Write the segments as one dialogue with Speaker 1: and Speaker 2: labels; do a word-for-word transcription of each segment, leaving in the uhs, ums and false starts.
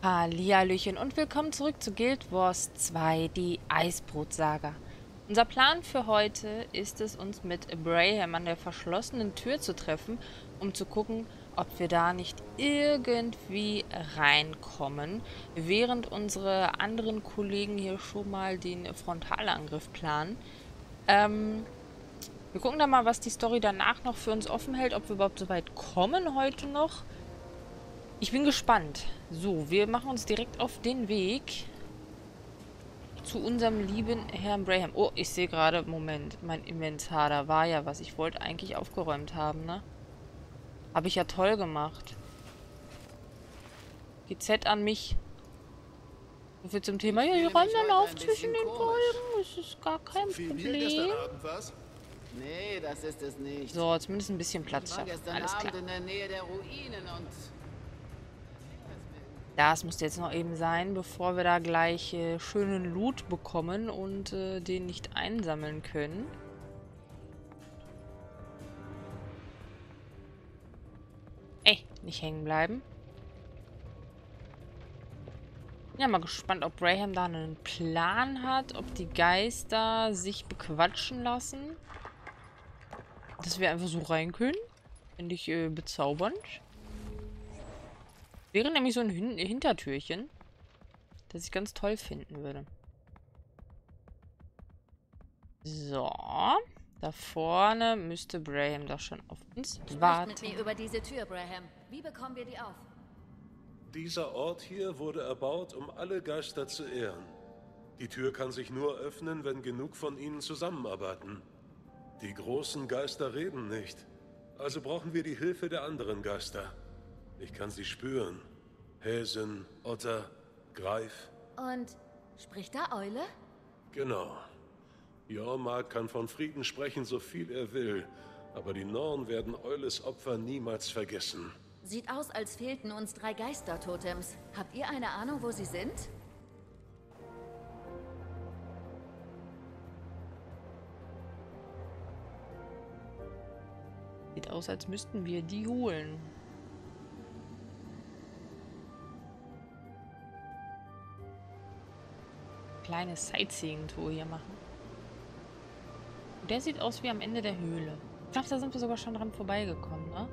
Speaker 1: Hallihallöchen und willkommen zurück zu Guild Wars zwei, die Eisbrot-Saga. Unser Plan für heute ist es, uns mit Braham an der verschlossenen Tür zu treffen, um zu gucken, ob wir da nicht irgendwie reinkommen, während unsere anderen Kollegen hier schon mal den Frontalangriff planen. Ähm, wir gucken dann mal, was die Story danach noch für uns offen hält, ob wir überhaupt so weit kommen heute noch. Ich bin gespannt. So, wir machen uns direkt auf den Weg zu unserem lieben Herrn Braham. Oh, ich sehe gerade, Moment, mein Inventar, da war ja was. Ich wollte eigentlich aufgeräumt haben, ne? Habe ich ja toll gemacht. G Z an mich. So viel zum Thema. Ja, ich räume dann auf zwischen den Folgen. Das ist gar kein Problem.
Speaker 2: Nee, das ist es nicht.
Speaker 1: So, zumindest ein bisschen Platz
Speaker 2: Ich war
Speaker 1: schaffen.
Speaker 2: gestern
Speaker 1: Alles klar.
Speaker 2: Abend in der Nähe der Ruinen und...
Speaker 1: Das müsste jetzt noch eben sein, bevor wir da gleich äh, schönen Loot bekommen und äh, den nicht einsammeln können. Ey, nicht hängen bleiben. Ja, mal gespannt, ob Braham da einen Plan hat, ob die Geister sich bequatschen lassen. Dass wir einfach so rein können. Finde ich äh, bezaubernd. Wäre nämlich so ein Hin Hintertürchen, das ich ganz toll finden würde. So. Da vorne müsste Braham doch schon auf uns warten.
Speaker 3: Sprecht mit mir über diese Tür, Braham. Wie bekommen wir die auf?
Speaker 4: Dieser Ort hier wurde erbaut, um alle Geister zu ehren. Die Tür kann sich nur öffnen, wenn genug von ihnen zusammenarbeiten. Die großen Geister reden nicht. Also brauchen wir die Hilfe der anderen Geister. Ich kann sie spüren. Häsin, Otter, Greif.
Speaker 3: Und spricht da Eule?
Speaker 4: Genau. Jormark kann von Frieden sprechen, so viel er will. Aber die Norn werden Eules Opfer niemals vergessen.
Speaker 3: Sieht aus, als fehlten uns drei Geistertotems. Habt ihr eine Ahnung, wo sie sind?
Speaker 1: Sieht aus, als müssten wir die holen. Kleine Sightseeing-Tour hier machen. Und der sieht aus wie am Ende der Höhle. Ich glaube, da sind wir sogar schon dran vorbeigekommen, ne?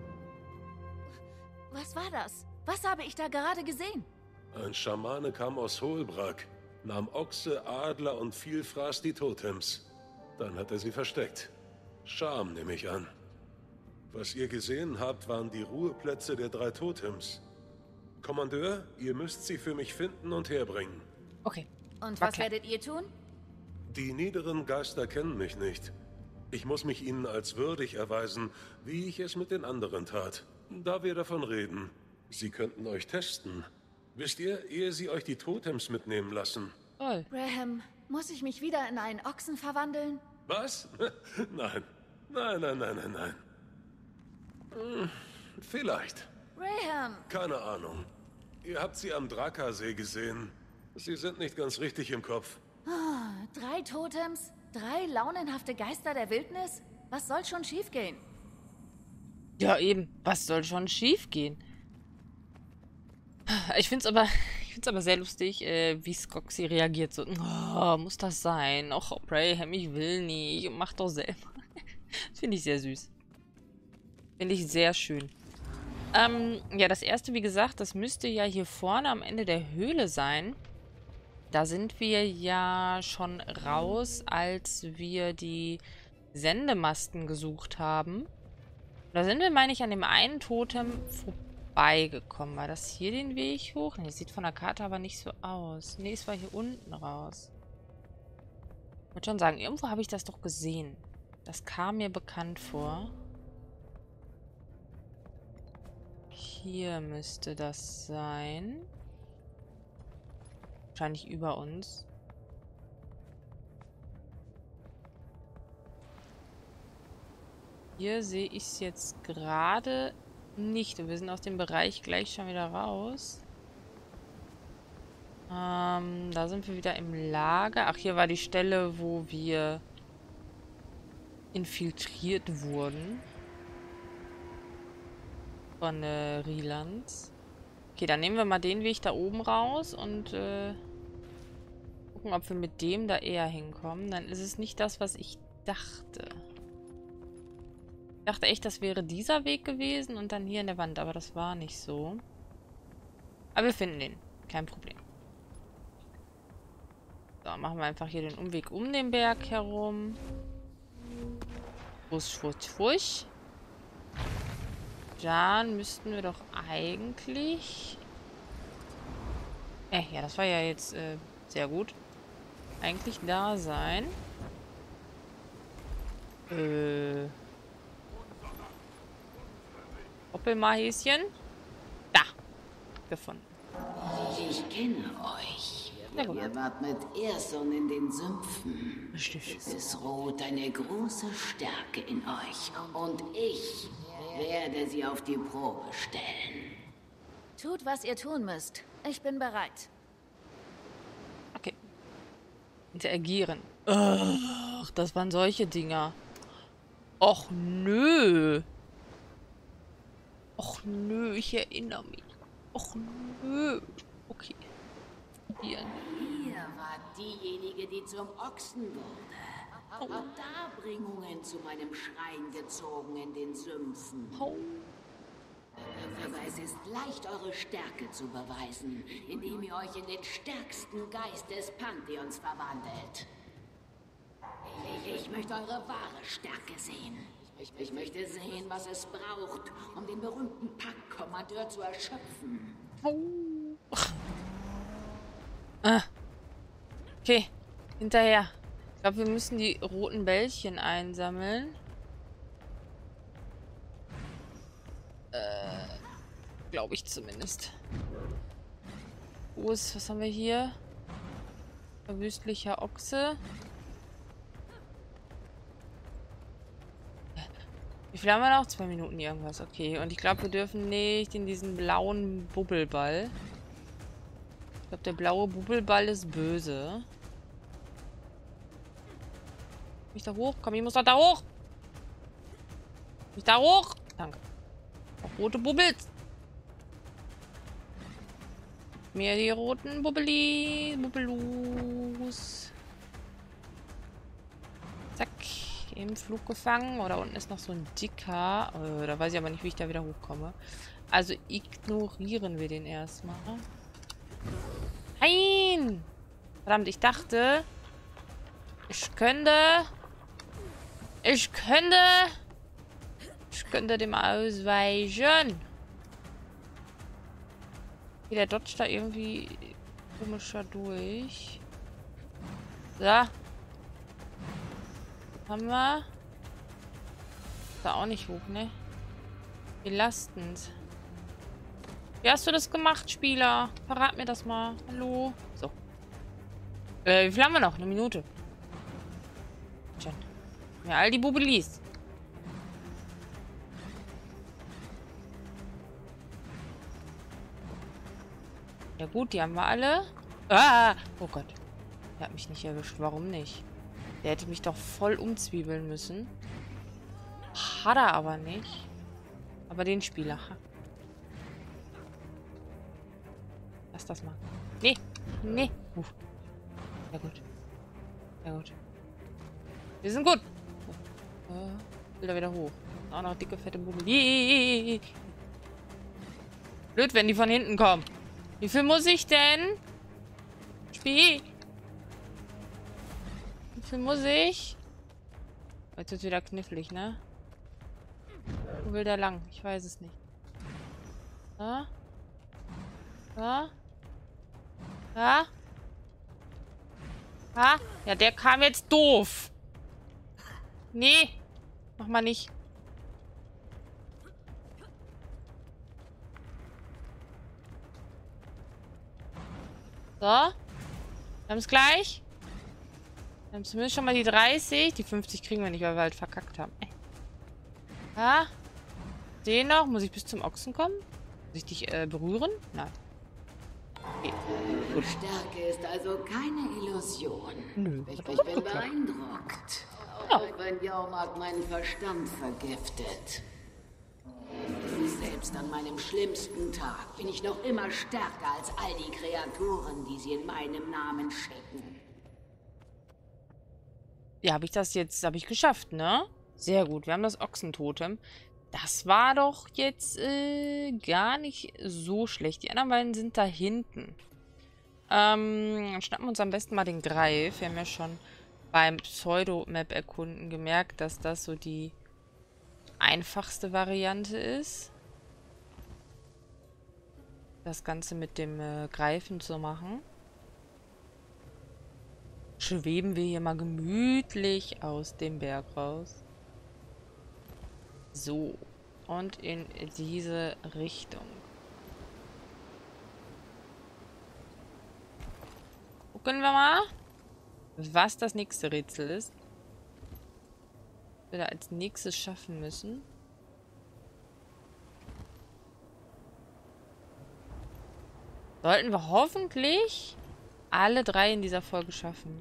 Speaker 3: Was war das? Was habe ich da gerade gesehen?
Speaker 4: Ein Schamane kam aus Holbrak, nahm Ochse, Adler und Vielfraß die Totems. Dann hat er sie versteckt. Scham, nehme ich an. Was ihr gesehen habt, waren die Ruheplätze der drei Totems. Kommandeur, ihr müsst sie für mich finden und herbringen.
Speaker 1: Okay.
Speaker 3: Und
Speaker 1: War
Speaker 3: was
Speaker 1: klar.
Speaker 3: werdet ihr tun?
Speaker 4: Die niederen Geister kennen mich nicht. Ich muss mich ihnen als würdig erweisen, wie ich es mit den anderen tat. Da wir davon reden, sie könnten euch testen. Wisst ihr, ehe sie euch die Totems mitnehmen lassen.
Speaker 1: Toll.
Speaker 3: Braham, muss ich mich wieder in einen Ochsen verwandeln?
Speaker 4: Was? Nein. Nein, nein, nein, nein, nein. Hm, vielleicht.
Speaker 3: Braham!
Speaker 4: Keine Ahnung. Ihr habt sie am Drakasee gesehen. Sie sind nicht ganz richtig im Kopf.
Speaker 3: Oh, drei Totems? Drei launenhafte Geister der Wildnis? Was soll schon schiefgehen?
Speaker 1: Ja, eben. Was soll schon schief gehen? Ich find's aber, ich find's aber sehr lustig, äh, wie Skoxy reagiert. So, oh, muss das sein? Och, Braham, ich will nicht. Mach doch selber. Finde ich sehr süß. Finde ich sehr schön. Ähm, ja, das erste, wie gesagt, das müsste ja hier vorne am Ende der Höhle sein. Da sind wir ja schon raus, als wir die Sendemasten gesucht haben. Da sind wir, meine ich, an dem einen Totem vorbeigekommen. War das hier den Weg hoch? Ne, sieht von der Karte aber nicht so aus. Ne, es war hier unten raus. Ich würde schon sagen, irgendwo habe ich das doch gesehen. Das kam mir bekannt vor. Hier müsste das sein. Wahrscheinlich über uns. Hier sehe ich es jetzt gerade nicht. Und wir sind aus dem Bereich gleich schon wieder raus. Ähm, da sind wir wieder im Lager. Ach, hier war die Stelle, wo wir infiltriert wurden. Von äh, Rielands. Okay, dann nehmen wir mal den Weg da oben raus und äh, gucken, ob wir mit dem da eher hinkommen. Dann ist es nicht das, was ich dachte. Ich dachte echt, das wäre dieser Weg gewesen und dann hier in der Wand, aber das war nicht so. Aber wir finden den. Kein Problem. So, machen wir einfach hier den Umweg um den Berg herum. Fusch, fusch, fusch. Dann müssten wir doch eigentlich... Äh, ja, das war ja jetzt äh, sehr gut. Eigentlich da sein. Äh... Hoppel mal, Häschen. Da. Gefunden.
Speaker 2: Ich kenne euch.
Speaker 1: Na gut.
Speaker 2: Ihr wart mit Erson in den Sümpfen.
Speaker 1: Richtig.
Speaker 2: Es ruht eine große Stärke in euch. Und ich werde sie auf die Probe stellen.
Speaker 3: Tut, was ihr tun müsst. Ich bin bereit.
Speaker 1: Okay. Interagieren. Ach, das waren solche Dinger. Och, nö. Och, nö, ich erinnere mich. Och, nö. Okay. Hier.
Speaker 2: Ihr wart diejenige, die zum Ochsen wurde.
Speaker 1: Oh.
Speaker 2: Habt Darbringungen zu meinem Schrein gezogen in den Sümpfen.
Speaker 1: Oh.
Speaker 2: Aber es ist leicht, eure Stärke zu beweisen, indem ihr euch in den stärksten Geist des Pantheons verwandelt. Ich, ich möchte eure wahre Stärke sehen. Ich, ich möchte sehen, was es braucht, um den berühmten Paktkommandeur zu erschöpfen.
Speaker 1: Oh. Ah. Okay. Hinterher. Ich glaube, wir müssen die roten Bällchen einsammeln. Äh, glaube ich zumindest. Wo ist, was haben wir hier? Verwüstlicher Ochse. Wie viel haben wir noch? Zwei Minuten irgendwas. Okay, und ich glaube, wir dürfen nicht in diesen blauen Bubbelball. Ich glaube, der blaue Bubbelball ist böse. Komm ich da hoch? Komm, ich muss doch da hoch! Komm ich da hoch? Danke. Auch rote Bubbels. Mehr die roten Bubbeli. Bubbelus. Zack. Im Flug gefangen. Oder unten ist noch so ein dicker. Oh, da weiß ich aber nicht, wie ich da wieder hochkomme. Also ignorieren wir den erstmal. Nein! Verdammt, ich dachte, ich könnte... Ich könnte... Ich könnte dem ausweichen. Okay, der dodgt da irgendwie komischer durch. So. Haben wir. Da auch nicht hoch, ne? Belastend. Wie hast du das gemacht, Spieler? Verrat mir das mal. Hallo? So. Äh, wie viel haben wir noch? Eine Minute. Schön. Ja, all die Bubelis. Ja gut, die haben wir alle. Ah! Oh Gott. Der hat mich nicht erwischt. Warum nicht? Der hätte mich doch voll umzwiebeln müssen. Hat er aber nicht. Aber den Spieler. Lass das mal. Nee. Nee. Uh. Ja gut. Ja gut. Wir sind gut. Uh, will da wieder hoch. Auch noch dicke, fette Bubel. Blöd, wenn die von hinten kommen. Wie viel muss ich denn? Spiel. Wie viel muss ich? Jetzt wird wieder knifflig, ne? Wo will der lang? Ich weiß es nicht. Da? Da? Da? Ha? Ja, der kam jetzt doof. Nee. Mach mal nicht. So. Wir haben es gleich. Wir haben zumindest schon mal die dreißig. Die fünfzig kriegen wir nicht, weil wir halt verkackt haben. Ja. Den noch. Muss ich bis zum Ochsen kommen? Muss ich dich äh, berühren? Nein. Okay.
Speaker 2: Gut. Stärke ist also keine Illusion.
Speaker 1: Nö.
Speaker 2: Ich, ich bin beeindruckt. Auch wenn Jormak meinen Verstand vergiftet. Diese Selbst an meinem schlimmsten Tag bin ich noch immer stärker als all die Kreaturen, die sie in meinem Namen schicken.
Speaker 1: Ja, habe ich das jetzt, habe ich geschafft, ne? Sehr gut, wir haben das Ochsentotem. Das war doch jetzt äh, gar nicht so schlecht. Die anderen beiden sind da hinten. Ähm, dann schnappen wir uns am besten mal den Greif. Wir haben ja schon beim Pseudo-Map-Erkunden gemerkt, dass das so die einfachste Variante ist. Das Ganze mit dem äh, Greifen zu machen. Schweben wir hier mal gemütlich aus dem Berg raus. So. Und in diese Richtung. Gucken wir mal, was das nächste Rätsel ist. Was wir da als nächstes schaffen müssen. Sollten wir hoffentlich alle drei in dieser Folge schaffen.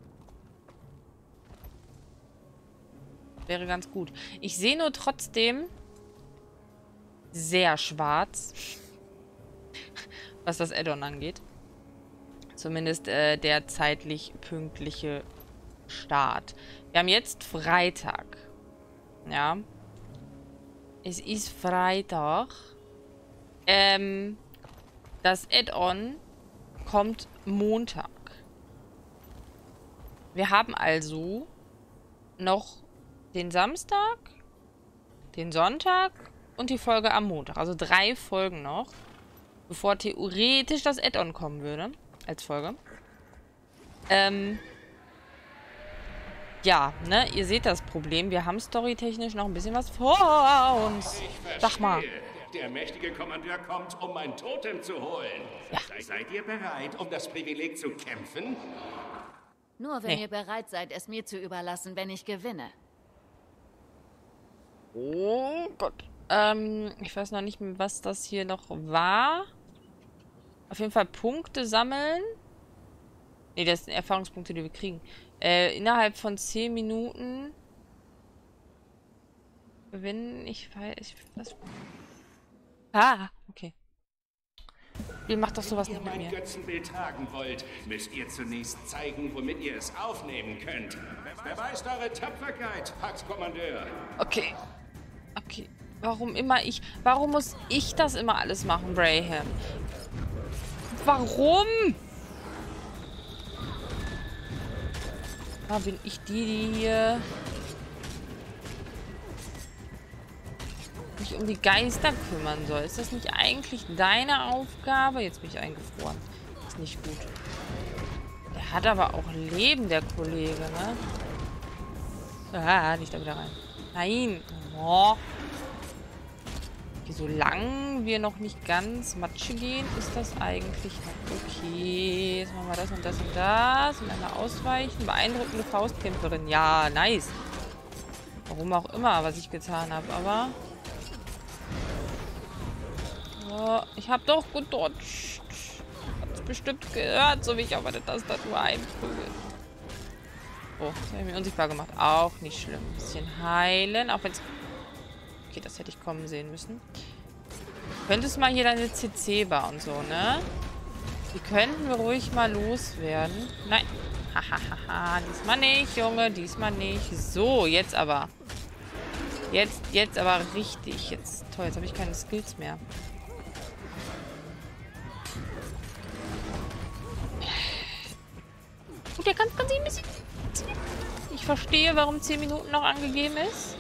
Speaker 1: Wäre ganz gut. Ich sehe nur trotzdem sehr schwarz, was das Add-on angeht. Zumindest äh, der zeitlich pünktliche Start. Wir haben jetzt Freitag. Ja. Es ist Freitag. Ähm, das Add-on kommt Montag. Wir haben also noch den Samstag, den Sonntag und die Folge am Montag. Also drei Folgen noch, bevor theoretisch das Add-on kommen würde. Als Folge. Ähm. Ja, ne? Ihr seht das Problem. Wir haben storytechnisch noch ein bisschen was vor uns. Sag mal.
Speaker 5: Der mächtige Kommandeur kommt, um mein Totem zu holen.
Speaker 1: Ja.
Speaker 5: Seid ihr bereit, um das Privileg zu kämpfen?
Speaker 3: Nur wenn
Speaker 1: Nee.
Speaker 3: ihr bereit seid, es mir zu überlassen, wenn ich gewinne.
Speaker 1: Oh Gott. Ähm, ich weiß noch nicht mehr, was das hier noch war. Auf jeden Fall Punkte sammeln. Ne, das sind Erfahrungspunkte, die wir kriegen. Äh, innerhalb von zehn Minuten gewinnen. Ich weiß. Ich, was? Ah, okay. Ihr macht doch sowas
Speaker 5: Wenn ihr
Speaker 1: nicht mit
Speaker 5: mein
Speaker 1: mir.
Speaker 5: Götzenbild tragen wollt, müsst ihr zunächst zeigen, womit ihr es aufnehmen könnt. Beweist eure Tapferkeit, Pax-Kommandeur.
Speaker 1: Okay. Okay. Warum immer ich? Warum muss ich das immer alles machen, Braham? Warum? Da bin ich die, die hier sich um die Geister kümmern soll. Ist das nicht eigentlich deine Aufgabe? Jetzt bin ich eingefroren. Ist nicht gut. Der hat aber auch Leben, der Kollege, ne? Ah, nicht da wieder rein. Nein. Oh. Okay, solange wir noch nicht ganz Matsche gehen, ist das eigentlich noch okay. Jetzt machen wir das und das und das. Und einmal ausweichen. Beeindruckende Faustkämpferin. Ja, nice. Warum auch immer, was ich getan habe. Aber... Oh, ich habe doch gedodged. Hab's bestimmt gehört, so wie ich auf meine Tastatur einprügel. Oh, das habe ich mir unsichtbar gemacht. Auch nicht schlimm. Ein bisschen heilen, auch wenn es... Okay, das hätte ich kommen sehen müssen. Könntest mal hier deine C C-Bar und so, ne? Die könnten wir ruhig mal loswerden. Nein. Hahaha, diesmal nicht, Junge. Diesmal nicht. So, jetzt aber. Jetzt, jetzt aber richtig. Jetzt, toll, jetzt habe ich keine Skills mehr. Gut, der Kampf kann sich ein bisschen... Ich verstehe, warum zehn Minuten noch angegeben ist.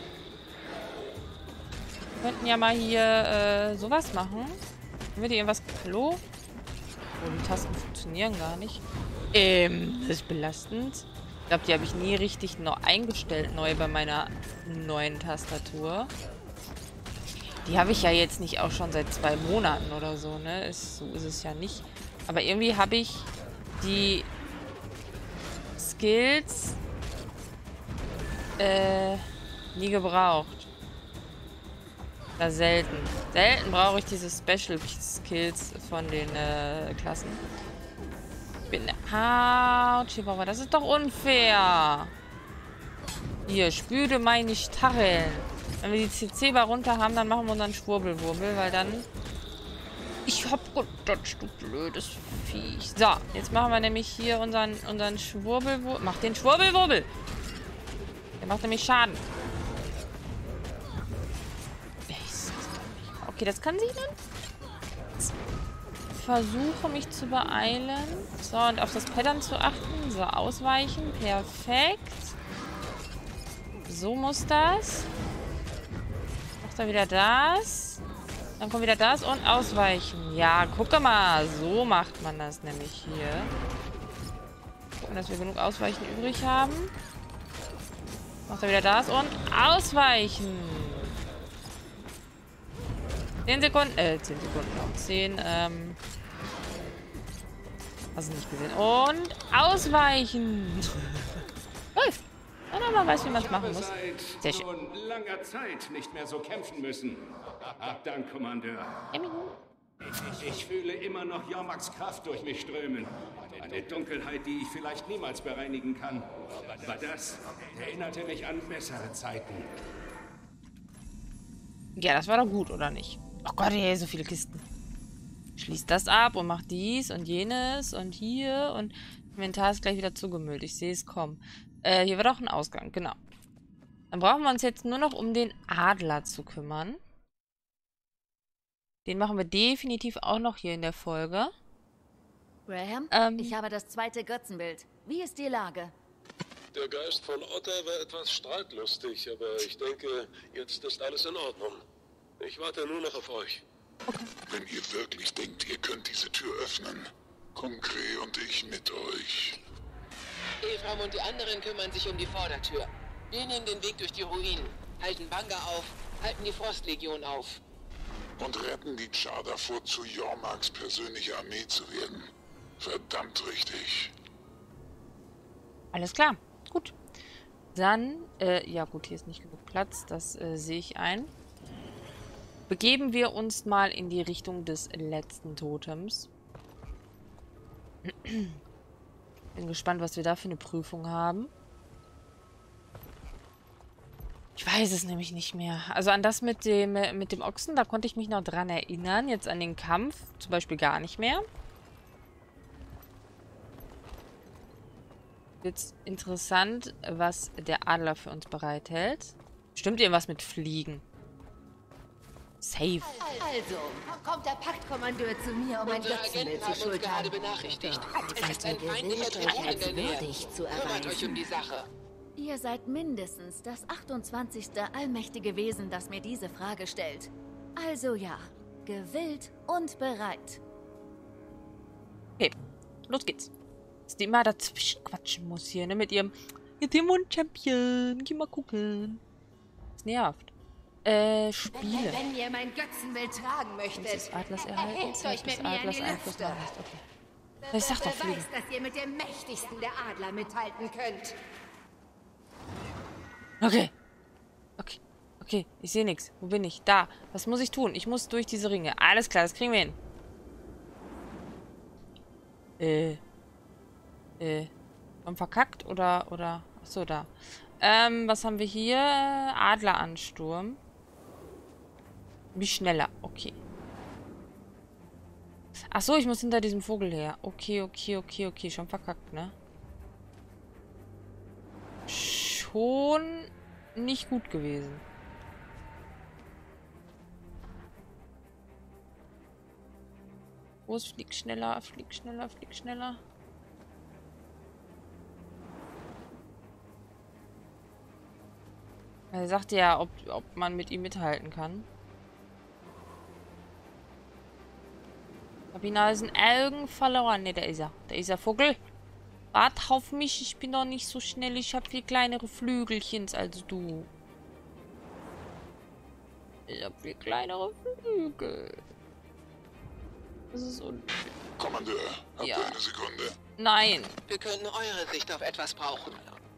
Speaker 1: Wir könnten ja mal hier äh, sowas machen. Haben wir hier irgendwas... Hallo? Oh, die Tasten funktionieren gar nicht. Ähm, das ist belastend. Ich glaube, die habe ich nie richtig neu eingestellt, neu bei meiner neuen Tastatur. Die habe ich ja jetzt nicht auch schon seit zwei Monaten oder so, ne? Ist, so ist es ja nicht. Aber irgendwie habe ich die Skills äh, nie gebraucht. Ja, selten. Selten brauche ich diese Special Skills von den äh, Klassen. Ich bin... Autsch, Chihuahua, das ist doch unfair. Hier, spüle meine Stacheln. Wenn wir die C C-Bar runter haben, dann machen wir unseren Schwurbelwurbel, weil dann... Ich hab gedacht, du blödes Viech. So, jetzt machen wir nämlich hier unseren, unseren Schwurbelwurbel. Mach den Schwurbelwurbel! Der macht nämlich Schaden. Okay, das kann sie dann. Ich versuche mich zu beeilen. So, und auf das Pattern zu achten. So, ausweichen. Perfekt. So muss das. Macht er wieder das. Dann kommt wieder das und ausweichen. Ja, guck mal. So macht man das nämlich hier. Gucken, dass wir genug Ausweichen übrig haben. Macht er wieder das und ausweichen. zehn Sekunden. Äh, zehn Sekunden noch. zehn, ähm. Hast du nicht gesehen. Und ausweichen. Läuft. Und dann man weiß, wie man es machen muss. Sehr schön.
Speaker 5: Seit langer Zeit nicht mehr so kämpfen müssen. Hab Dank, Kommandeur. Ich, ich fühle immer noch Jormaks Kraft durch mich strömen. Eine Dunkelheit, die ich vielleicht niemals bereinigen kann. Aber das erinnerte mich an bessere Zeiten.
Speaker 1: Ja, das war doch gut, oder nicht? Oh Gott, hier so viele Kisten. Schließt das ab und macht dies und jenes und hier und Inventar ist gleich wieder zugemüllt. Ich sehe es kommen. Äh, hier war doch ein Ausgang, genau. Dann brauchen wir uns jetzt nur noch um den Adler zu kümmern. Den machen wir definitiv auch noch hier in der Folge.
Speaker 3: Graham,
Speaker 1: Ähm,
Speaker 3: ich habe das zweite Götzenbild. Wie ist die Lage?
Speaker 4: Der Geist von Otter war etwas streitlustig, aber ich denke, jetzt ist alles in Ordnung. Ich warte nur noch auf euch.
Speaker 6: Wenn ihr wirklich denkt, ihr könnt diese Tür öffnen, kommen Krähe und ich mit euch.
Speaker 7: Ephraim und die anderen kümmern sich um die Vordertür. Wir nehmen den Weg durch die Ruinen, halten Banga auf, halten die Frostlegion auf.
Speaker 6: Und retten die Char davor, zu Jormaks persönliche Armee zu werden. Verdammt richtig.
Speaker 1: Alles klar. Gut. Dann, äh, ja gut, hier ist nicht genug Platz. Das äh, sehe ich ein. Begeben wir uns mal in die Richtung des letzten Totems. Bin gespannt, was wir da für eine Prüfung haben. Ich weiß es nämlich nicht mehr. Also an das mit dem, mit dem Ochsen, da konnte ich mich noch dran erinnern. Jetzt an den Kampf zum Beispiel gar nicht mehr. Jetzt interessant, was der Adler für uns bereithält. Stimmt irgendwas mit Fliegen? Safe.
Speaker 8: Also, kommt der Paktkommandeur zu mir, um ein
Speaker 7: Unsere
Speaker 8: Götzenbild
Speaker 7: Agenten
Speaker 8: zu
Speaker 7: haben uns
Speaker 8: schultern.
Speaker 7: gerade benachrichtigt. Es ist ein
Speaker 8: Ihr
Speaker 7: feindlicher
Speaker 8: gewählt, euch
Speaker 7: Trupp in
Speaker 8: als
Speaker 7: der Nähe.
Speaker 8: würdig zu
Speaker 7: Kümmert euch um die Sache.
Speaker 3: Ihr seid mindestens das achtundzwanzigste allmächtige Wesen, das mir diese Frage stellt. Also ja, gewillt und bereit.
Speaker 1: Okay, los geht's. Dass die immer dazwischen quatschen muss hier, ne? Mit ihrem Champion. Geh mal gucken. Das nervt. Äh, Spiele.
Speaker 8: Wenn ihr mein Götzenbild tragen möchtet,
Speaker 1: Des Adlers erhalten.
Speaker 8: erhebt
Speaker 1: Zeit
Speaker 8: euch
Speaker 1: des
Speaker 8: mit mir in
Speaker 1: Adlers
Speaker 8: die
Speaker 1: Einfluss
Speaker 8: Lüfte.
Speaker 1: machen. Okay. Ich sag doch Fliegen.
Speaker 8: Beweist, dass ihr mit dem mächtigsten der Adler mithalten könnt.
Speaker 1: Okay. Okay. Okay, ich sehe nichts. Wo bin ich? Da. Was muss ich tun? Ich muss durch diese Ringe. Alles klar, das kriegen wir hin. Äh. Äh. Schon verkackt oder, oder... Achso, da. Ähm, was haben wir hier? Adleransturm. Wie schneller. Okay. Achso, ich muss hinter diesem Vogel her. Okay, okay, okay, okay. Schon verkackt, ne? Schon nicht gut gewesen. Los, flieg schneller, flieg schneller, flieg schneller. Er sagte ja, ob, ob man mit ihm mithalten kann. Hab ihn aus den Augen verloren. Ne, da ist er. Da ist er, Vogel. Wart auf mich, ich bin doch nicht so schnell. Ich habe viel kleinere Flügelchens als du. Ich habe viel kleinere Flügel. Das ist unschön.
Speaker 6: Kommandeur, habt
Speaker 1: Ja.
Speaker 6: ihr eine Sekunde?
Speaker 1: Nein.
Speaker 7: Wir könnten eure Sicht auf etwas brauchen.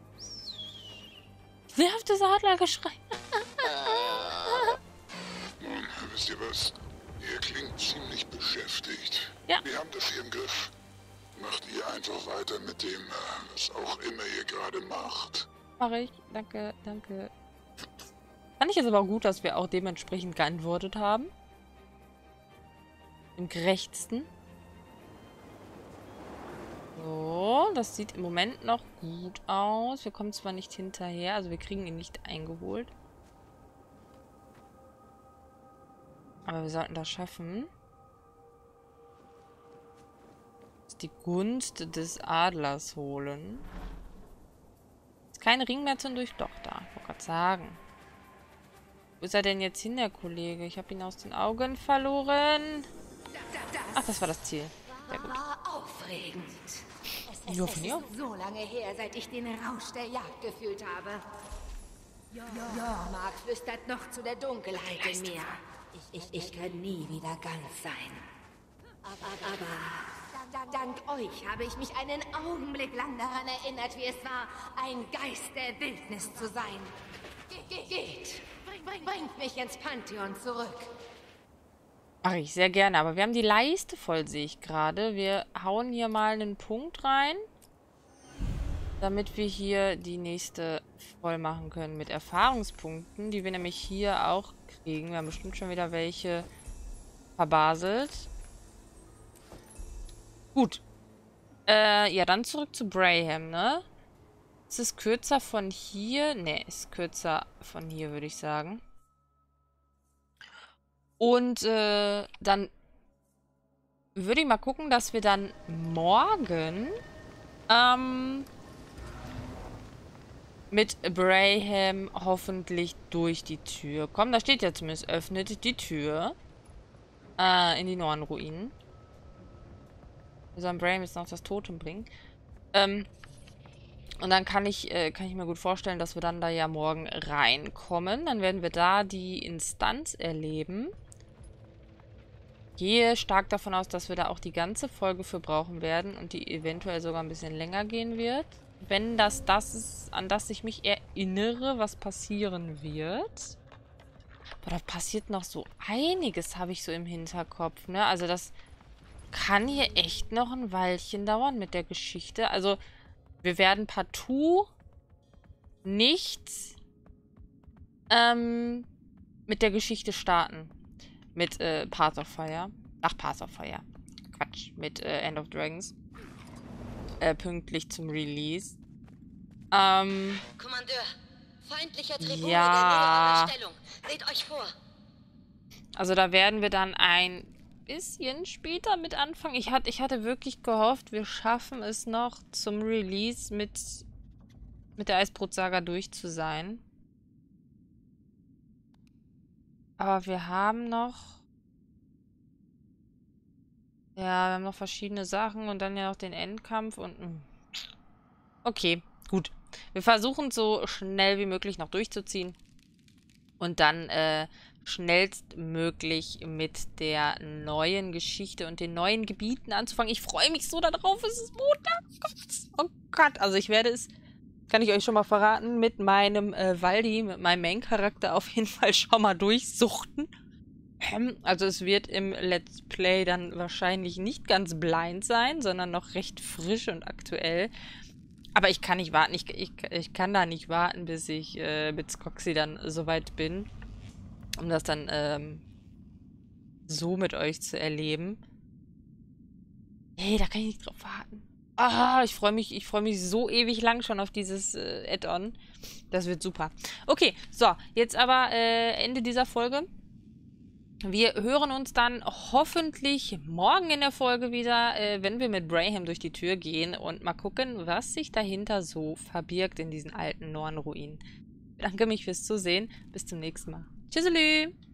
Speaker 1: Wer hat das Adlergeschrei?
Speaker 6: Nun, wisst ihr was? Ihr klingt ziemlich beschäftigt.
Speaker 1: Ja.
Speaker 6: Wir haben das hier im Griff. Macht ihr einfach weiter mit dem, äh, was auch immer ihr gerade macht.
Speaker 1: Mach ich. Danke, danke. Fand ich jetzt aber gut, dass wir auch dementsprechend geantwortet haben. Im gerechtesten. So, das sieht im Moment noch gut aus. Wir kommen zwar nicht hinterher, also wir kriegen ihn nicht eingeholt. Aber wir sollten das schaffen. Die Gunst des Adlers holen. Ist kein Ring mehr zum durch. Doch, da. Ich wollte gerade sagen. Wo ist er denn jetzt hin, der Kollege? Ich habe ihn aus den Augen verloren. Ach, das war das Ziel. Sehr gut.
Speaker 8: War aufregend. Es,
Speaker 1: Nur
Speaker 8: es
Speaker 1: von
Speaker 8: ist
Speaker 1: dir?
Speaker 8: so lange her, seit ich den Rausch der Jagd gefühlt habe. Jormak flüstert noch zu der Dunkelheit in mir. Ich, ich, ich kann nie wieder ganz sein. Aber, aber dank euch habe ich mich einen Augenblick lang daran erinnert, wie es war, ein Geist der Wildnis zu sein. Ge geht! Bring, bring, bringt mich ins Pantheon zurück.
Speaker 1: Mache ich sehr gerne, aber wir haben die Leiste voll, sehe ich gerade. Wir hauen hier mal einen Punkt rein, damit wir hier die nächste voll machen können mit Erfahrungspunkten, die wir nämlich hier auch kriegen. Wir haben bestimmt schon wieder welche verbaselt. Gut. Äh, ja, dann zurück zu Brayhem, ne? Ist es kürzer von hier? Ne, ist kürzer von hier, würde ich sagen. Und äh, dann würde ich mal gucken, dass wir dann morgen ähm, mit Brayhem hoffentlich durch die Tür kommen. Da steht ja zumindest, öffnet die Tür äh, in die Nornruinen. Wir sollen Brayhem jetzt noch das Totem bringen. Ähm, und dann kann ich, äh, kann ich mir gut vorstellen, dass wir dann da ja morgen reinkommen. Dann werden wir da die Instanz erleben. Ich gehe stark davon aus, dass wir da auch die ganze Folge für brauchen werden und die eventuell sogar ein bisschen länger gehen wird. Wenn das das ist, an das ich mich erinnere, was passieren wird. Aber da passiert noch so einiges, habe ich so im Hinterkopf, ne? Also das kann hier echt noch ein Weilchen dauern mit der Geschichte. Also wir werden partout nicht ähm, mit der Geschichte starten. Mit äh, Path of Fire. Ach, Path of Fire. Quatsch. Mit äh, End of Dragons. Äh, pünktlich zum Release. Ähm.
Speaker 8: Kommandeur, feindlicher Tribune
Speaker 1: ja.
Speaker 8: der Nähe an der Stellung. Seht euch vor.
Speaker 1: Also da werden wir dann ein bisschen später mit anfangen. Ich hatte, ich hatte wirklich gehofft, wir schaffen es noch zum Release mit, mit der Eisbrot-Saga durch zu sein. Aber wir haben noch... Ja, wir haben noch verschiedene Sachen und dann ja noch den Endkampf und... Okay, gut. Wir versuchen so schnell wie möglich noch durchzuziehen. Und dann äh, schnellstmöglich mit der neuen Geschichte und den neuen Gebieten anzufangen. Ich freue mich so darauf. Es ist Montag. Oh Gott. Also ich werde es... Kann ich euch schon mal verraten, mit meinem äh, Waldi, mit meinem Main-Charakter auf jeden Fall schon mal durchsuchten. Ähm, also es wird im Let's Play dann wahrscheinlich nicht ganz blind sein, sondern noch recht frisch und aktuell. Aber ich kann nicht warten, ich, ich, ich kann da nicht warten, bis ich äh, mit Skoxi dann soweit bin, um das dann ähm, so mit euch zu erleben. Hey, da kann ich nicht drauf warten. Ah, ich freue mich, ich freue mich so ewig lang schon auf dieses äh, Add-on. Das wird super. Okay, so, jetzt aber äh, Ende dieser Folge. Wir hören uns dann hoffentlich morgen in der Folge wieder, äh, wenn wir mit Brayhem durch die Tür gehen und mal gucken, was sich dahinter so verbirgt in diesen alten Nornruinen. Ich bedanke mich fürs Zusehen. Bis zum nächsten Mal. Tschüsselü!